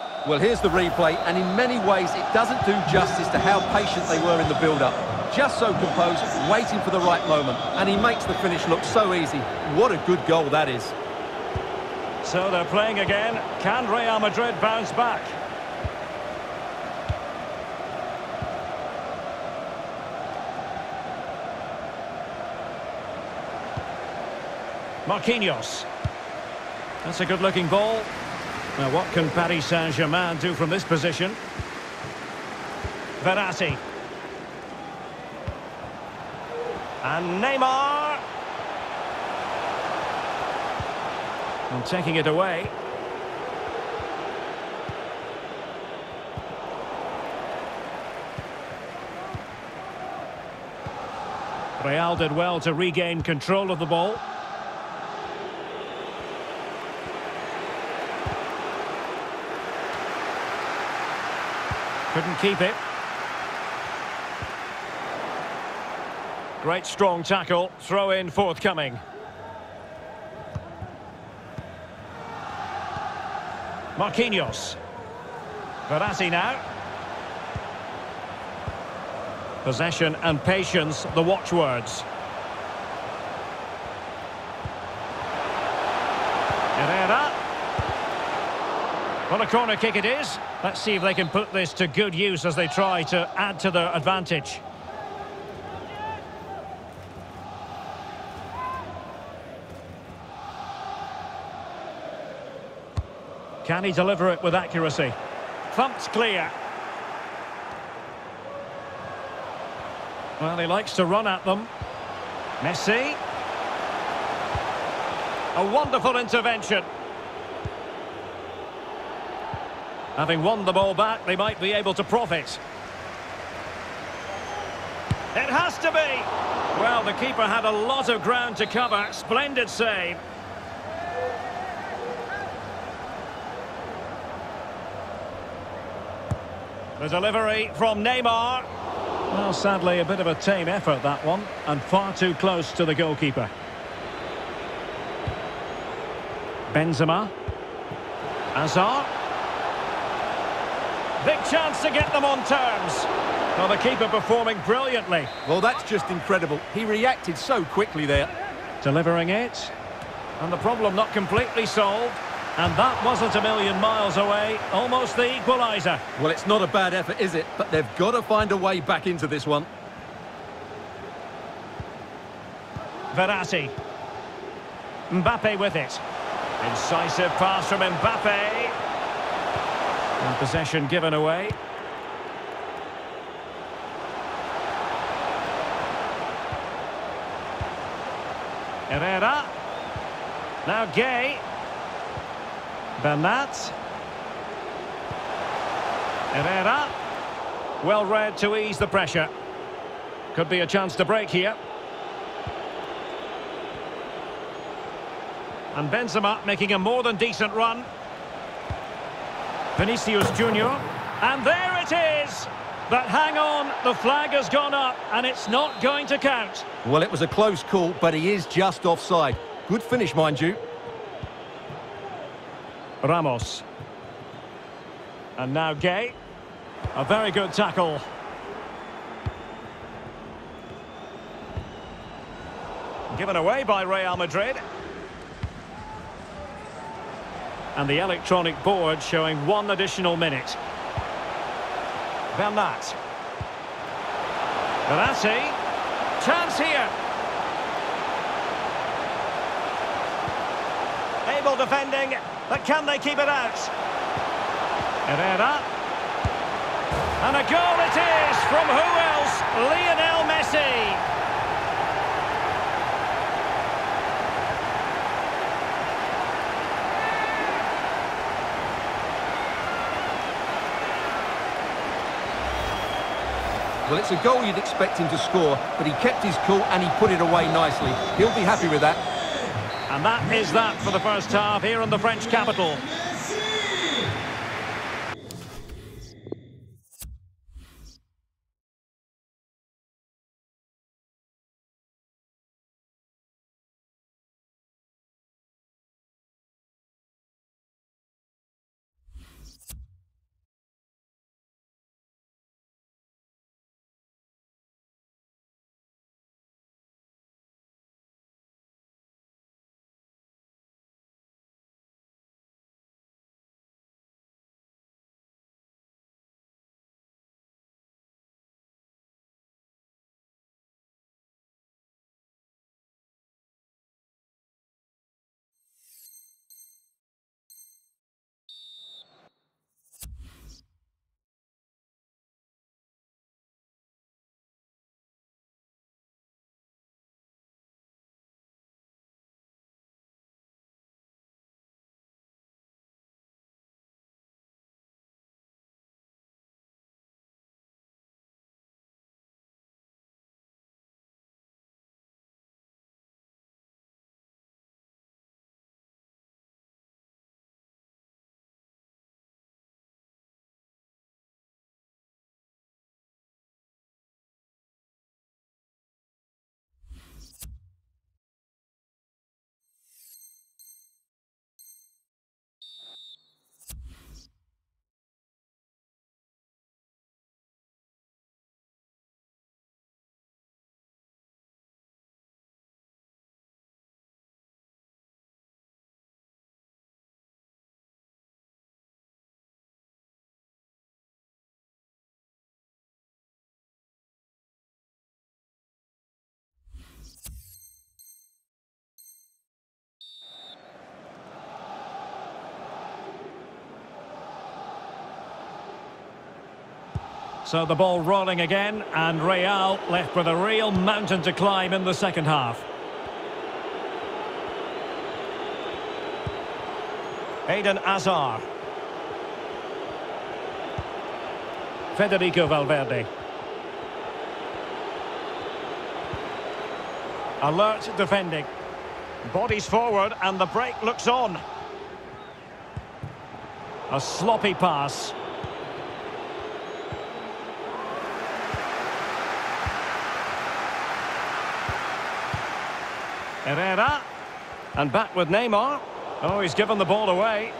Well, here's the replay, and in many ways it doesn't do justice to how patient they were in the build-up. Just so composed, waiting for the right moment, and he makes the finish look so easy. What a good goal that is. So they're playing again. Can Real Madrid bounce back? Marquinhos. That's a good-looking ball. Now, what can Paris Saint-Germain do from this position? Verratti. And Neymar. And taking it away. Real did well to regain control of the ball. Couldn't keep it. Great strong tackle. Throw in forthcoming. Marquinhos. Verratti now. Possession and patience, the watchwords. Herrera. Well, a corner kick it is. Let's see if they can put this to good use as they try to add to their advantage. Can he deliver it with accuracy? Thumped clear. Well, he likes to run at them. Messi. A wonderful intervention. Having won the ball back, they might be able to profit. It has to be! Well, the keeper had a lot of ground to cover. Splendid save. The delivery from Neymar. Well, sadly, a bit of a tame effort, that one, and far too close to the goalkeeper. Benzema. Hazard. Big chance to get them on terms. Well, the keeper performing brilliantly. Well, that's just incredible. He reacted so quickly there. Delivering it. And the problem not completely solved. And that wasn't a million miles away. Almost the equaliser. Well, it's not a bad effort, is it? But they've got to find a way back into this one. Verratti. Mbappe with it. Incisive pass from Mbappe. And possession given away. Herrera. Now Gay. Bernat. Herrera. Well read to ease the pressure. Could be a chance to break here. And Benzema making a more than decent run. Vinicius Junior. And there it is! But hang on, the flag has gone up and it's not going to count. Well, it was a close call, but he is just offside. Good finish, mind you. Ramos. And now Gay. A very good tackle. Given away by Real Madrid. And the electronic board showing 1 additional minute. Bernat. Verratti. Chance here. Able defending, but can they keep it out? Herrera. And a goal it is from who else? Lionel Messi. Well, it's a goal you'd expect him to score, but he kept his cool and he put it away nicely. He'll be happy with that. And that is that for the first half here in the French capital. So the ball rolling again, and Real left with a real mountain to climb in the second half. Eden Hazard. Federico Valverde. Alert defending. Bodies forward and the break looks on. A sloppy pass. Herrera. And back with Neymar. Oh, he's given the ball away.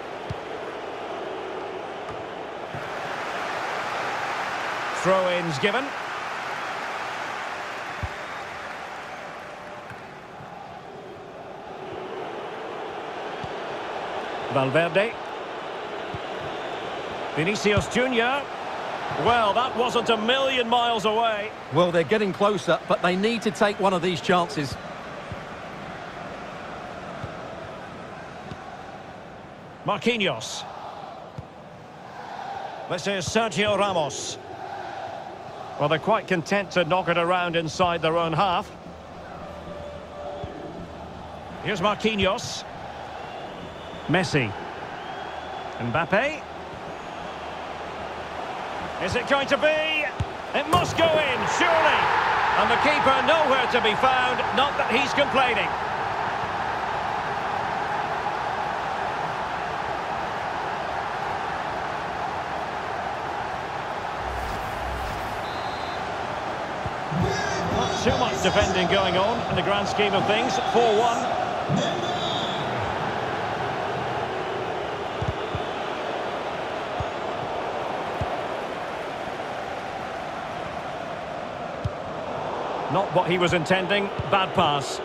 Throw-ins given. Valverde. Vinicius Junior. Well, that wasn't a million miles away. Well, they're getting closer, but they need to take one of these chances. Marquinhos. This is Sergio Ramos. Well, they're quite content to knock it around inside their own half. Here's Marquinhos. Messi. Mbappe. Is it going to be? It must go in, surely. And the keeper nowhere to be found, not that he's complaining. Not too much defending going on in the grand scheme of things. 4-1. Not what he was intending. Bad pass.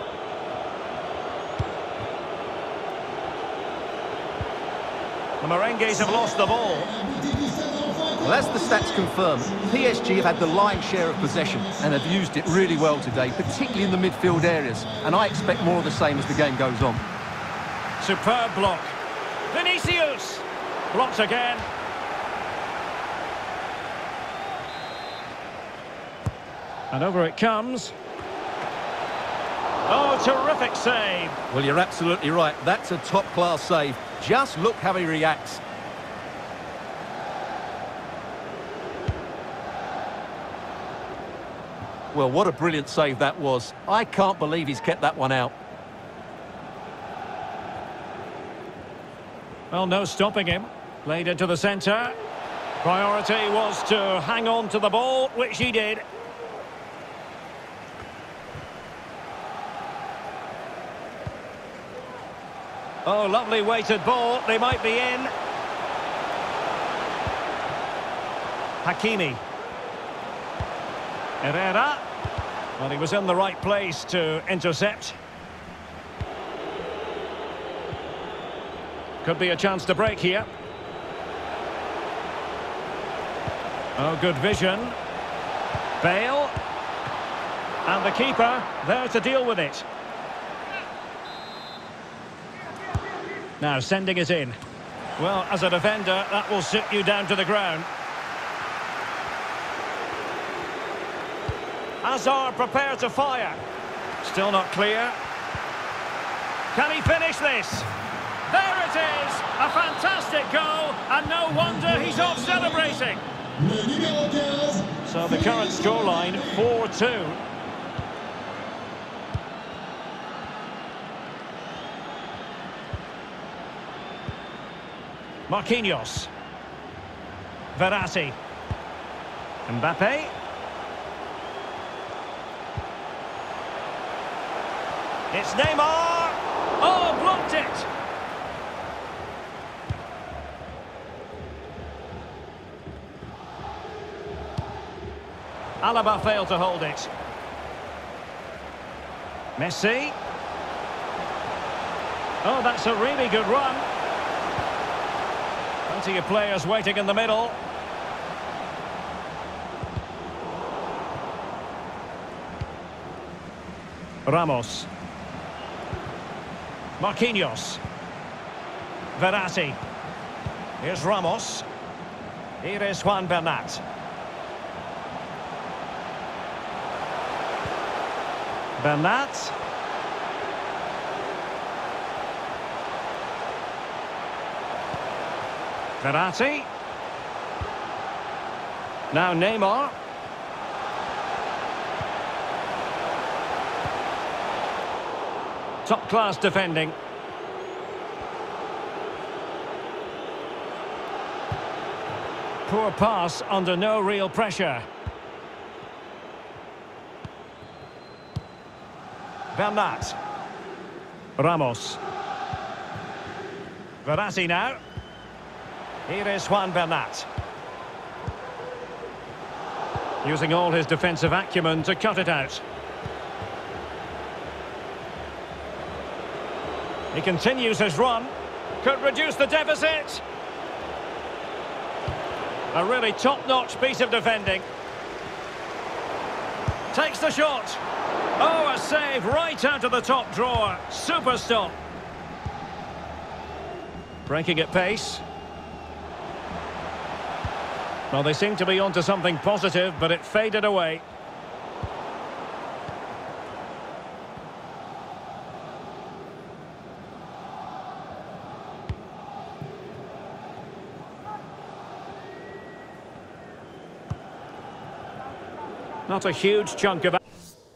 The Merengues have lost the ball. Well, as the stats confirm, PSG have had the lion's share of possession and have used it really well today, particularly in the midfield areas. And I expect more of the same as the game goes on. Superb block. Vinicius! Blocked again. And over it comes. Oh, terrific save. Well, you're absolutely right. That's a top-class save. Just look how he reacts. Well, what a brilliant save that was. I can't believe he's kept that one out. Well, no stopping him. Played into the centre. Priority was to hang on to the ball, which he did. Oh, lovely weighted ball. They might be in. Hakimi. Herrera. Well, he was in the right place to intercept. Could be a chance to break here. Oh, good vision. Bale. And the keeper there to deal with it. Now sending it in. Well, as a defender, that will sit you down to the ground. Hazard prepared to fire. Still not clear. Can he finish this? There it is! A fantastic goal, and no wonder he's off celebrating. So the current scoreline, 4-2. Marquinhos. Verratti. Mbappe. It's Neymar. Oh, blocked it. Alaba failed to hold it. Messi. Oh, that's a really good run. Plenty of players waiting in the middle. Ramos. Marquinhos. Verratti. Here's Ramos. Here is Juan Bernat. Bernat. Verratti. Now Neymar. Top-class defending. Poor pass under no real pressure. Bernat. Ramos. Verratti now. Here is Juan Bernat. Using all his defensive acumen to cut it out. He continues his run. Could reduce the deficit. A really top-notch piece of defending. Takes the shot. Oh, a save right out of the top drawer. Super stop. Breaking at pace. Well, they seem to be onto something positive, but it faded away. Not a huge chunk of...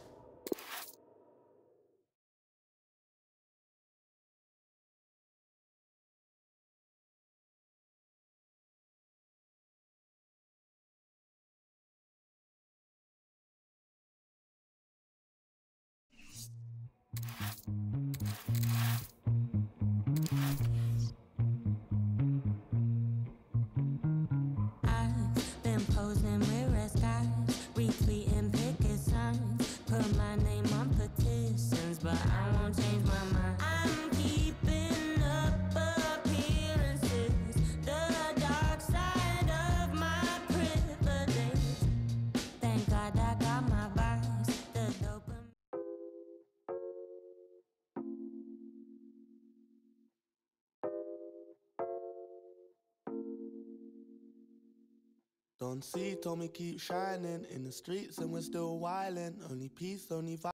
I've been posing with red skies, retweeting picket signs, put my name on petitions, but I won't change my mind. I'm keeping up appearances, the dark side of my privilege. Thank God I got my vice, the dopamine. Don't see, told me keep shining in the streets and we're still wildin'. Only peace, only vibe.